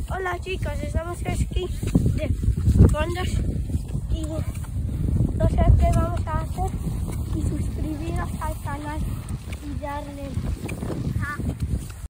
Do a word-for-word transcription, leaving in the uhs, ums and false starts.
Hola chicos, estamos aquí de fondos y no sé qué vamos a hacer y suscribiros al canal y darle a